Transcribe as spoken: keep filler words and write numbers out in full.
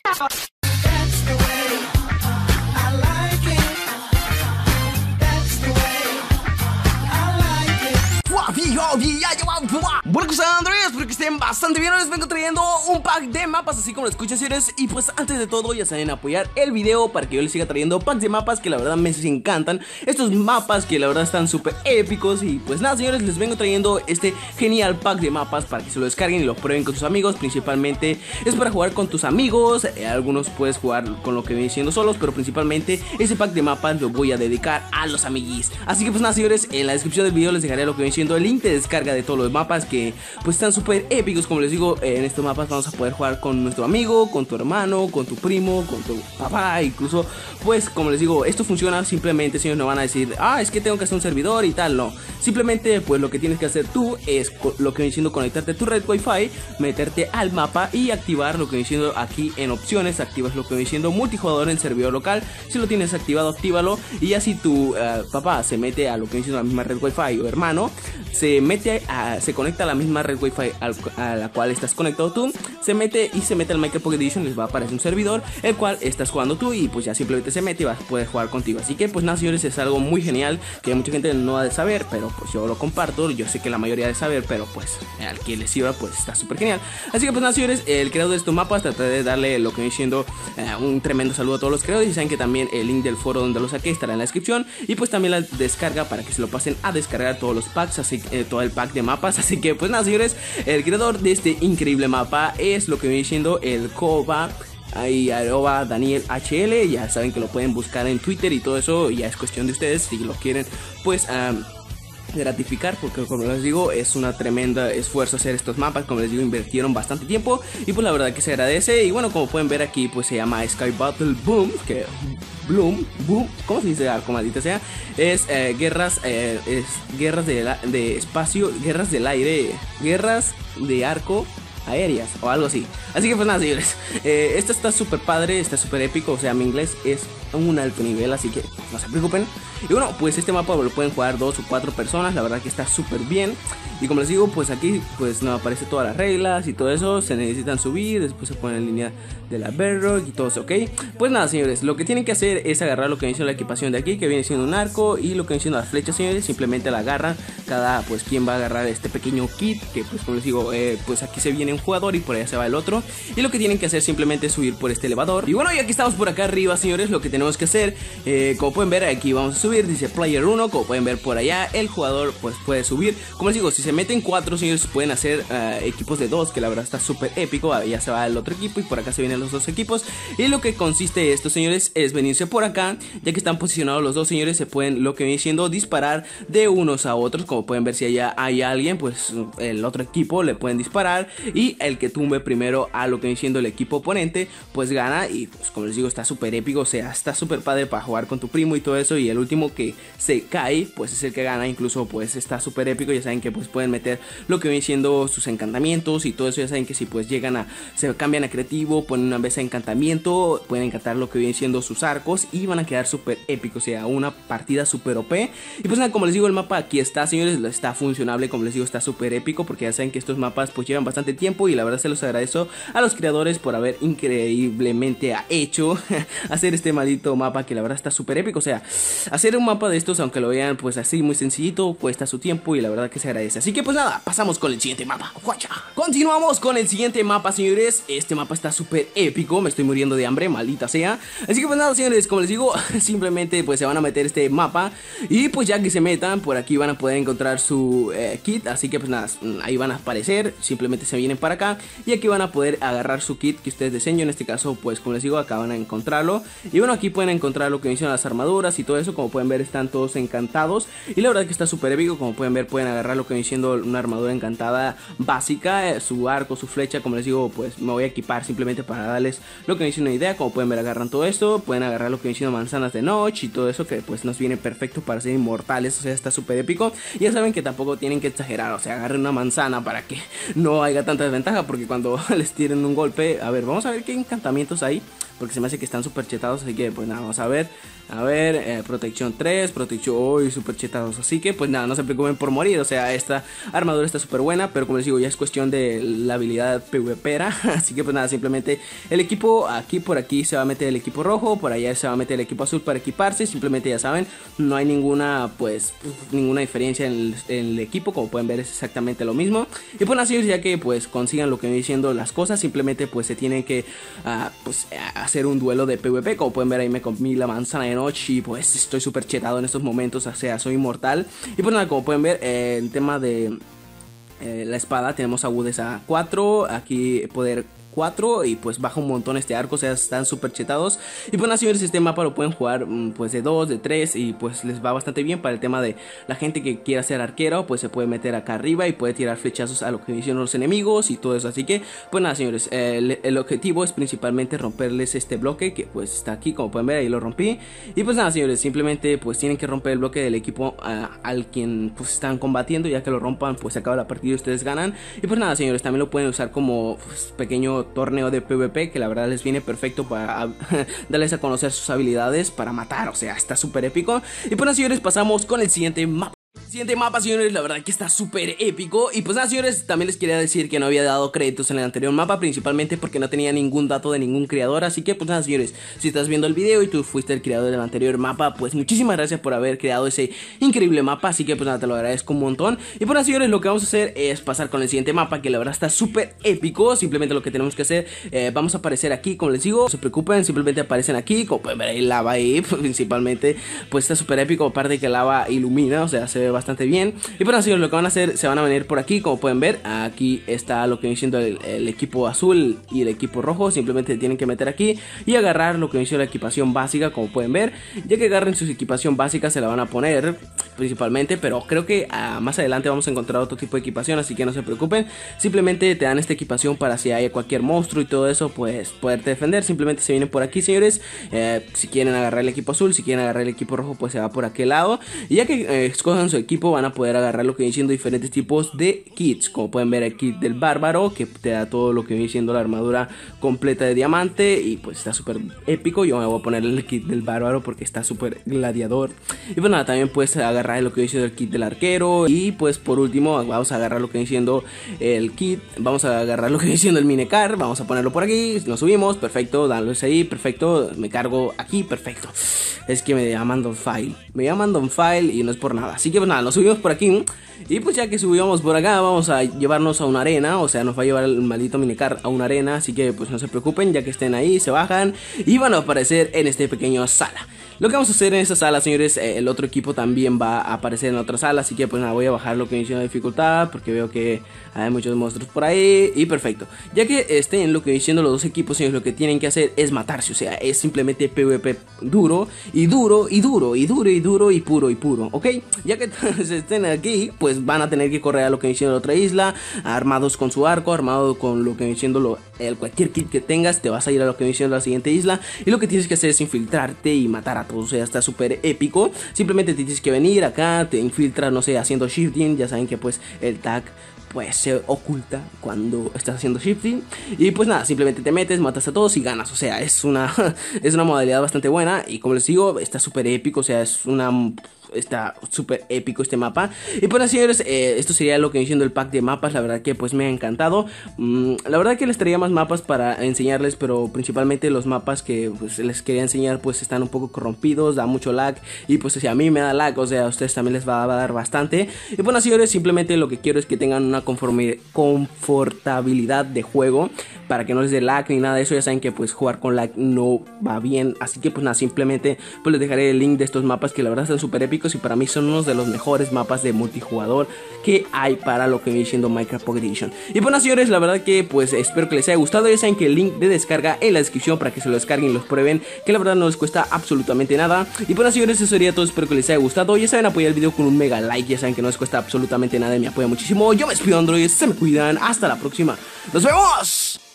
Bueno, ¿qué tal, Andrés? Espero que estén bastante bien. Hoy les vengo trayendo un pack de mapas, así como lo escuchan, señores. Y pues antes de todo, ya saben apoyar el video para que yo les siga trayendo packs de mapas que la verdad me encantan. Estos mapas que la verdad están súper épicos. Y pues nada, señores, les vengo trayendo este genial pack de mapas para que se lo descarguen y lo prueben con sus amigos. Principalmente es para jugar con tus amigos. eh, Algunos puedes jugar con lo que viene siendo solos, pero principalmente ese pack de mapas lo voy a dedicar a los amiguis. Así que pues nada, señores, en la descripción del video les dejaré lo que viene siendo el link de descarga de todos los mapas que pues están súper épicos. Como les digo, en estos mapas vamos a poder jugar con nuestro amigo, con tu hermano, con tu primo, con tu papá, incluso. Pues como les digo, esto funciona simplemente, señores, no van a decir, ah, es que tengo que hacer un servidor y tal, no. Simplemente pues lo que tienes que hacer tú es lo que viene siendo conectarte a tu red wifi, meterte al mapa y activar lo que viene siendo aquí en opciones. Activas lo que viene siendo multijugador en servidor local. Si lo tienes activado, actívalo. Y así tu uh, papá se mete a lo que viene siendo la misma red wifi, o hermano se mete a, se conecta a la misma red wifi al, a la cual estás conectado tú, se mete y se mete al Minecraft Pocket Edition. Les va a aparecer un servidor el cual estás jugando tú y pues ya simplemente se mete y vas a poder jugar contigo. Así que pues nada, señores, es algo muy genial que mucha gente no ha de saber, pero pues yo lo comparto. Yo sé que la mayoría ha de saber, pero pues al que les sirva pues está súper genial. Así que pues nada, señores, el creador de estos mapas trataré de darle lo que viene siendo uh, un tremendo saludo a todos los creadores. Y saben que también el link del foro donde lo saqué estará en la descripción, y pues también la descarga para que se lo pasen a descargar todos los packs, así eh, todo el pack de mapas. Así que pues nada, señores, el creador de este increíble mapa es lo que viene siendo el Koba. Ahí arroba Daniel H L. Ya saben que lo pueden buscar en Twitter y todo eso. Ya es cuestión de ustedes si lo quieren pues um, gratificar, porque como les digo es una tremenda esfuerzo hacer estos mapas. Como les digo, invirtieron bastante tiempo y pues la verdad que se agradece. Y bueno, como pueden ver aquí pues se llama Sky Battle Boom, que Bloom, boom, ¿cómo se dice arco, maldita sea? Es eh, guerras, eh, es guerras de, la, de espacio, guerras del aire, guerras de arco aéreas o algo así. Así que pues nada, señores, eh, esto está súper padre, está súper épico. O sea, mi inglés es un alto nivel, así que no se preocupen. Y bueno, pues este mapa lo pueden jugar dos o cuatro personas. La verdad que está súper bien. Y como les digo, pues aquí pues no aparece todas las reglas y todo eso. Se necesitan subir, después se pone en línea de la Bedrock y todo eso, ¿ok? Pues nada, señores, lo que tienen que hacer es agarrar lo que viene siendo la equipación de aquí, que viene siendo un arco, y lo que viene siendo las flechas, señores. Simplemente la agarran. Cada pues quien va a agarrar este pequeño kit, que pues como les digo, eh, pues aquí se viene un jugador y por allá se va el otro. Y lo que tienen que hacer simplemente es subir por este elevador. Y bueno, y aquí estamos por acá arriba, señores. Lo que tenemos que hacer, eh, como pueden ver, aquí vamos a subir, dice player uno. Como pueden ver por allá, el jugador pues puede subir. Como les digo, si se meten cuatro, señores, pueden hacer uh, equipos de dos, que la verdad está súper épico. Ya se va el otro equipo y por acá se vienen los dos equipos. Y lo que consiste esto, señores, es venirse por acá. Ya que están posicionados los dos, señores, se pueden, lo que viene siendo, disparar de unos a otros. Como pueden ver, si allá hay alguien, pues el otro equipo le pueden disparar, y el que tumbe primero a lo que viene siendo el equipo oponente pues gana. Y pues como les digo, está súper épico. O sea, está súper padre para jugar con tu primo y todo eso. Y el último que se cae pues es el que gana. Incluso pues está súper épico. Ya saben que pues pueden meter lo que viene siendo sus encantamientos y todo eso. Ya saben que si pues llegan a, se cambian a creativo, ponen una vez a encantamiento, pueden encantar lo que viene siendo sus arcos y van a quedar súper épicos. O sea, una partida súper O P. Y pues nada, como les digo, el mapa aquí está, señores, está funcionable. Como les digo, está súper épico, porque ya saben que estos mapas pues llevan bastante tiempo. Y la verdad se los agradezco a los creadores por haber increíblemente hecho hacer este maldito mapa, que la verdad está súper épico. O sea, hacer un mapa de estos, aunque lo vean pues así muy sencillito, cuesta su tiempo y la verdad que se agradece. Así que pues nada, pasamos con el siguiente mapa. Continuamos con el siguiente mapa, señores. Este mapa está súper épico. Me estoy muriendo de hambre, maldita sea. Así que pues nada, señores, como les digo, simplemente pues se van a meter este mapa. Y pues ya que se metan, por aquí van a poder encontrar su eh, kit. Así que pues nada, ahí van a aparecer. Simplemente se vienen para acá y aquí van a poder agarrar su kit que ustedes deseen. En este caso pues como les digo, acá van a encontrarlo. Y bueno, aquí pueden encontrar lo que mencionan las armaduras y todo eso. Como pueden ver, están todos encantados y la verdad que está súper épico. Como pueden ver, pueden agarrar lo que viene siendo una armadura encantada básica, eh, su arco, su flecha. Como les digo, pues me voy a equipar simplemente para darles lo que viene siendo una idea. Como pueden ver, agarran todo esto. Pueden agarrar lo que viene siendo manzanas de noche y todo eso, que pues nos viene perfecto para ser inmortales. O sea, está súper épico. Ya saben que tampoco tienen que exagerar. O sea, agarren una manzana para que no haya tanta desventaja porque cuando les tiren un golpe, a ver, vamos a ver qué encantamientos hay, porque se me hace que están super chetados, así que pues nada, vamos a ver. A ver, eh, protección tres, protección, uy, super chetados, así que pues nada, no se preocupen por morir, o sea, esta armadura está súper buena, pero como les digo, ya es cuestión de la habilidad PvPera, así que pues nada, simplemente el equipo, aquí por aquí se va a meter el equipo rojo, por allá se va a meter el equipo azul para equiparse, simplemente ya saben, no hay ninguna, pues, ninguna diferencia en el, en el equipo, como pueden ver es exactamente lo mismo, y pues así, ya que pues consigan lo que viene diciendo las cosas, simplemente pues se tienen que, uh, pues, hacer un duelo de PvP, como pueden ver ahí me comí la manzana de noche y pues estoy súper chetado en estos momentos, o sea, soy inmortal. Y pues nada, como pueden ver, eh, en tema de eh, la espada tenemos agudeza cuatro, aquí poder cuatro y pues baja un montón este arco, o sea, están súper chetados. Y pues así señores, este mapa lo pueden jugar pues de dos, de tres y pues les va bastante bien para el tema de la gente que quiera ser arquero, pues se puede meter acá arriba y puede tirar flechazos a lo que hicieron los enemigos y todo eso. Así que pues nada señores, el, el objetivo es principalmente romperles este bloque que pues está aquí, como pueden ver, ahí lo rompí. Y pues nada señores, simplemente pues tienen que romper el bloque del equipo uh, al quien pues están combatiendo, ya que lo rompan pues se acaba la partida y ustedes ganan. Y pues nada señores, también lo pueden usar como pues, pequeño torneo de PvP, que la verdad les viene perfecto para darles a conocer sus habilidades para matar, o sea, está súper épico. Y pues nada señores, pasamos con el siguiente mapa. Siguiente mapa señores, la verdad que está súper épico. Y pues nada señores, también les quería decir que no había dado créditos en el anterior mapa, principalmente porque no tenía ningún dato de ningún creador. Así que pues nada señores, si estás viendo el video y tú fuiste el creador del anterior mapa, pues muchísimas gracias por haber creado ese increíble mapa. Así que pues nada, te lo agradezco un montón. Y pues nada señores, lo que vamos a hacer es pasar con el siguiente mapa, que la verdad está súper épico. Simplemente lo que tenemos que hacer, eh, vamos a aparecer aquí, como les digo, no se preocupen, simplemente aparecen aquí. Como pueden ver ahí lava ahí, principalmente pues está súper épico, aparte de que lava ilumina, o sea, se ve bastante bien. Y pues así lo que van a hacer, se van a venir por aquí, como pueden ver, aquí está lo que viene siendo el, el equipo azul y el equipo rojo. Simplemente tienen que meter aquí y agarrar lo que viene siendo la equipación básica, como pueden ver. Ya que agarren su equipación básica se la van a poner principalmente, pero creo que uh, más adelante vamos a encontrar otro tipo de equipación, así que no se preocupen. Simplemente te dan esta equipación para si hay cualquier monstruo y todo eso, pues poderte defender. Simplemente se vienen por aquí señores, eh, si quieren agarrar el equipo azul, si quieren agarrar el equipo rojo, pues se va por aquel lado. Y ya que eh, escojan su equipo, van a poder agarrar lo que viene siendo diferentes tipos de kits, como pueden ver el kit del bárbaro, que te da todo lo que viene siendo la armadura completa de diamante y pues está súper épico. Yo me voy a poner el kit del bárbaro porque está súper gladiador. Y pues nada, también puedes agarrar lo que viene siendo el kit del arquero. Y pues por último vamos a agarrar lo que viene siendo el kit, vamos a agarrar lo que viene siendo el minicar, vamos a ponerlo por aquí, nos subimos, perfecto, dándose ahí, perfecto, me cargo aquí, perfecto. Es que me llaman Don File, me llaman Don File y no es por nada, así que pues nada, nos subimos por aquí. Y pues ya que subimos por acá, vamos a llevarnos a una arena, o sea, nos va a llevar el maldito minicar a una arena, así que pues no se preocupen, ya que estén ahí, se bajan y van a aparecer en este pequeño sala. Lo que vamos a hacer en esta sala, señores, eh, el otro equipo también va a aparecer en otra sala, así que pues nada, voy a bajar lo que viene siendo dificultad, porque veo que hay muchos monstruos por ahí, y perfecto. Ya que estén lo que viene siendo los dos equipos, señores, lo que tienen que hacer es matarse, o sea, es simplemente PvP duro, y duro, y duro, y duro, y duro, y puro, y puro, ¿ok? Ya que estén aquí, pues van a tener que correr a lo que viene siendo la otra isla, armados con su arco, armado con lo que viene siendo lo, el, cualquier kit que tengas, te vas a ir a lo que viene siendo la siguiente isla, y lo que tienes que hacer es infiltrarte y matar a todos, o sea, está súper épico. Simplemente te tienes que venir acá, te infiltras, no sé, haciendo shifting, ya saben que pues el tag pues se oculta cuando estás haciendo shifting. Y pues nada, simplemente te metes, matas a todos y ganas. O sea, es una, es una modalidad bastante buena. Y como les digo, está súper épico. O sea, es una... Está súper épico este mapa. Y pues así señores, eh, esto sería lo que viene siendo el pack de mapas. La verdad que pues me ha encantado. mm, La verdad que les traía más mapas para enseñarles, pero principalmente los mapas que pues les quería enseñar pues están un poco corrompidos, da mucho lag. Y pues si a mí me da lag, o sea, a ustedes también les va a dar bastante. Y pues así señores, simplemente lo que quiero es que tengan una confortabilidad de juego, para que no les dé lag ni nada de eso. Ya saben que pues jugar con lag no va bien. Así que pues nada, simplemente pues les dejaré el link de estos mapas que la verdad están súper épicos y para mí son unos de los mejores mapas de multijugador que hay para lo que viene siendo Minecraft Pocket Edition. Y bueno señores, la verdad que pues espero que les haya gustado. Ya saben que el link de descarga en la descripción para que se lo descarguen y los prueben, que la verdad no les cuesta absolutamente nada. Y bueno señores, eso sería todo, espero que les haya gustado. Ya saben, apoyar el video con un mega like, ya saben que no les cuesta absolutamente nada y me apoya muchísimo. Yo me despido, Android, se me cuidan, hasta la próxima, nos vemos.